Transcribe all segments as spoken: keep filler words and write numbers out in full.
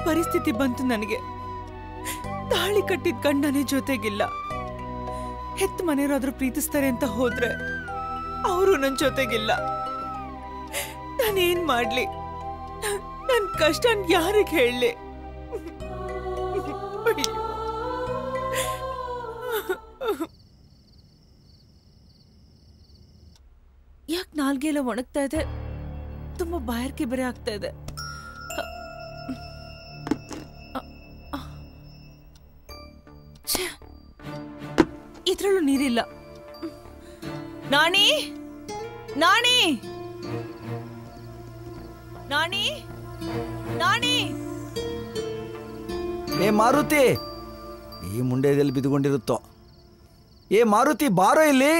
ಪರಿಸ್ಥಿತಿ ಬಂತು ನನಗೆ. ತಾಳಿ ಕಟ್ಟಿದ ಗಂಡನೇ ಜೊತೆಗಿಲ್ಲ. ಹೆತ್ತ ಮನೆಯವರಾದ್ರೂ ಪ್ರೀತಿಸ್ತಾರೆ ಅಂತ ಹೋದ್ರೆ ಅವರು ನನ್ನ ಜೊತೆಗಿಲ್ಲ. ನಾನೇನ್ ಮಾಡ್ಲಿ? ನನ್ ಕಷ್ಟ ಯಾರಿಗೆ ಹೇಳಲಿ? ಯಾಕೆ ನಾಲ್ಗೆಲ್ಲ ಒಣಗ್ತಾ ಇದೆ? ತುಂಬಾ ಬಾಯಾರಿಕೆ ಬೇರೆ ಆಗ್ತಾ ಇದೆ. ಇದ್ರಲ್ಲೂ ನೀರಿಲ್ಲ. ನಾಣಿ, ನಾಣಿ, ನಾಣಿ, ನಾಣಿ. ಏ ಮಾರುತಿ, ಈ ಮುಂಡೆದಲ್ಲಿ ಬಿದ್ದುಕೊಂಡಿರುತ್ತೋ. ಏ ಮಾರುತಿ, ಬಾರೋ ಇಲ್ಲಿ.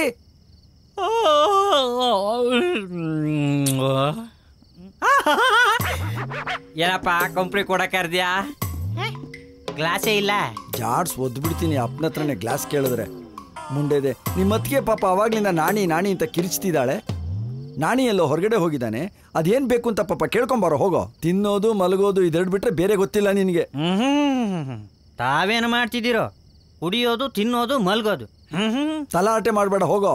ಏನಪ್ಪ ಕಂಪ್ನಿ ಕೊಡಕ್ಕೆ ಕರ್ದ್ಯಾ? ಗ್ಲಾಸೇ ಇಲ್ಲ. ಜಾಡ್ಸ್ ಒದ್ದು ಬಿಡ್ತೀನಿ ಅಪ್ಪನ ಹತ್ರನೇ ಗ್ಲಾಸ್ ಕೇಳಿದ್ರೆ. ಮುಂಡೆದೆ ನಿಮ್ಮ ಅತ್ತಿಗೆ ಪಾಪ ಅವಾಗ್ಲಿಂದ ನಾಣಿ ನಾಣಿ ಅಂತ ಕಿರಿಚ್ತಿದ್ದಾಳೆ. ನಾಣಿ ಎಲ್ಲೋ ಹೊರಗಡೆ ಹೋಗಿದ್ದಾನೆ. ಅದೇನ್ ಬೇಕು ಅಂತ ಪಾಪ ಕೇಳ್ಕೊಂಬಾರೋ. ಹೋಗೋ. ತಿನ್ನೋದು ಮಲಗೋದು ಇದೆರಡು ಬಿಟ್ರೆ ಬೇರೆ ಗೊತ್ತಿಲ್ಲ ನಿನಗೆ. ಹ್ಮ್ ತಾವೇನು ಮಾಡ್ತಿದ್ದೀರೋ? ಕುಡಿಯೋದು, ತಿನ್ನೋದು, ಮಲ್ಗೋದು. ಹ್ಮ್ ತಲಾಟೆ ಮಾಡಬೇಡ, ಹೋಗೋ.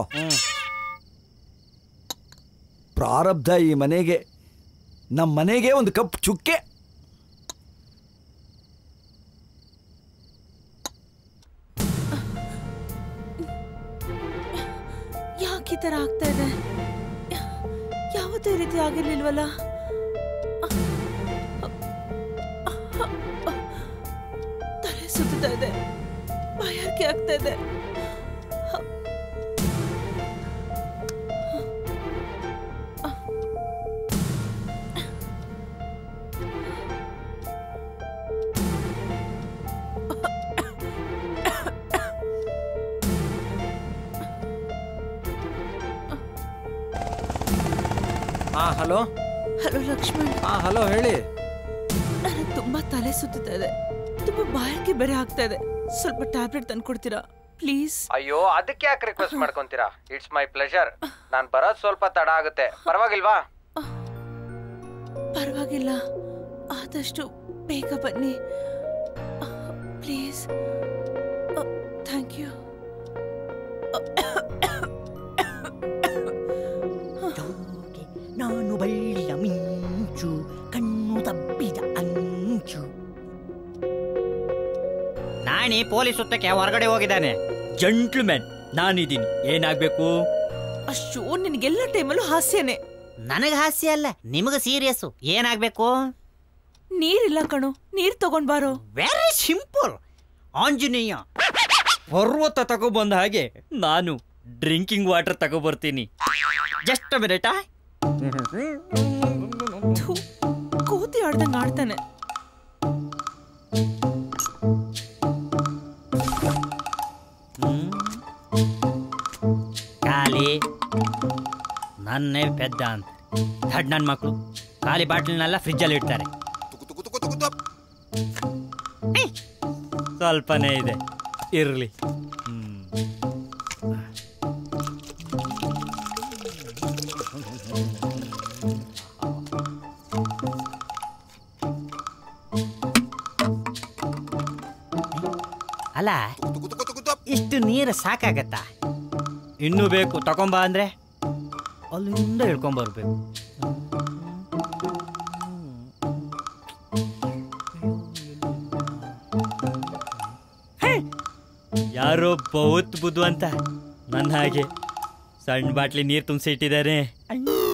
ಪ್ರಾರಬ್ಧ ಈ ಮನೆಗೆ. ನಮ್ಮ ಮನೆಗೆ ಒಂದು ಕಪ್ ಚುಕ್ಕೆ. ಯಾಕೆ ಈ ತರ ಆಗ್ತಾ ಇದೆ? ಯಾವತ್ತೂ ಈ ರೀತಿ ಆಗಿರ್ಲಿಲ್ವಲ್ಲ. ತಲೆ ಸುತ್ತಾ ಇದೆ, ಬಾಯಾರಿಕೆ ಆಗ್ತಾ ಇದೆ. ಹಾ ಹಲೋ. ಹಲೋ ಲಕ್ಷ್ಮಣ್. ಹಾ ಹಲೋ, ಹೇಳಿ. ನನಗೆ ತುಂಬಾ ತಲೆ ಸುತ್ತಾ ಇದೆ, ತುಂಬಾ ಬಾಯಾರಿಕೆ ಬೇರೆ ಆಗ್ತಾ ಇದೆ. ಸ್ವಲ್ಪ ಟ್ಯಾಬ್ಲೆಟ್ ತಂದ್ಕೊಡ್ತೀರಾ ಪ್ಲೀಸ್? ಅಯ್ಯೋ, ಅದಕ್ಕೆ ಯಾಕೆ ರಿಕ್ವೆಸ್ಟ್ ಮಾಡ್ಕೊಂತೀರಾ? It's my pleasure. ನಾನು ಬರೋದು ಸ್ವಲ್ಪ ತಡ ಆಗುತ್ತೆ, ಪರವಾಗಿಲ್ವಾ? ಪರವಾಗಿಲ್ಲ, ಆದಷ್ಟು ಬೇಗ ಬನ್ನಿ ಪ್ಲೀಸ್. Thank you. ನಾನು ಬಳ್ಳಿಯ ಮಿಂಚು, ಕಣ್ಣು ತಪ್ಪಿದ ಅಂಚು. ನಾಣಿ ಪೊಲೀಸ್ ಸುತ್ತಕ್ಕೆ ಹೊರಗಡೆ ಹೋಗಿದ್ದಾನೆ. ಜಂಟ್ಲ್ಮ್ಯಾನ್ ನಾನಿದ್ದೀನಿ, ಏನಾಗ್ಬೇಕು? ಅಶ್ಶೋ, ನಿನಗೆಲ್ಲ ಟೈಮಲ್ಲೂ ಹಾಸ್ಯನೇ. ನನಗೆ ಹಾಸ್ಯ ಅಲ್ಲ, ನಿಮಗೆ ಸೀರಿಯಸ್. ಏನಾಗ್ಬೇಕು? ನೀರಿಲ್ಲ ಕಣು, ನೀರ್ ತಗೊಂಡ್ ಬಾರೋ. Very simple. ಆಂಜನೇಯ ಪರ್ವತ ತಗೊಬಂದ ಹಾಗೆ ನಾನು ಡ್ರಿಂಕಿಂಗ್ ವಾಟರ್ ತಗೊಬರ್ತೀನಿ. Just minute. ಕೋತಿ ಆಡ್ದಂಗ ಆಡ್ತಾನೆ. ಖಾಲಿ ನನ್ನೇ ಪೆದ್ದ ಅಂತ ದಡ್ ನನ್ನ ಮಕ್ಕಳು ಖಾಲಿ ಬಾಟ್ಲಿನೆಲ್ಲ ಫ್ರಿಜ್ಜಲ್ಲಿ ಇಡ್ತಾರೆ. ಸ್ವಲ್ಪನೇ ಇದೆ, ಇರಲಿ. ಅಲ್ಲ, ಇಷ್ಟು ನೀರು ಸಾಕಾಗತ್ತಾ? ಇನ್ನೂ ಬೇಕು ತಗೊಂಬ ಅಂದ್ರೆ ಅಲ್ಲಿಂದ ಹಿಡ್ಕೊಂಬರ್ಬೇಕು. ಯಾರೋ ಬಹುತ್ ಬುದ್ಧು ಅಂತ ನನ್ನ ಹಾಗೆ ಸಣ್ಣ ಬಾಟ್ಲಿ ನೀರು ತುಂಬಿಸಿ ಇಟ್ಟಿದ್ದಾರೆ.